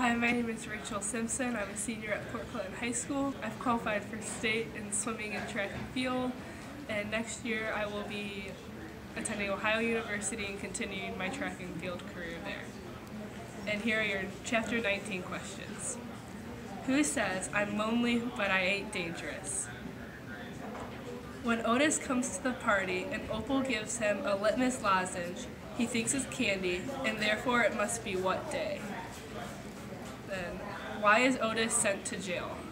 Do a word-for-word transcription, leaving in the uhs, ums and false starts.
Hi, my name is Rachel Simpson. I'm a senior at Port Clinton High School. I've qualified for state in swimming and track and field, and next year I will be attending Ohio University and continuing my track and field career there. And here are your Chapter nineteen questions. Who says, "I'm lonely, but I ain't dangerous"? When Otis comes to the party and Opal gives him a litmus lozenge, he thinks it's candy, and therefore it must be what day? Then, why is Otis sent to jail?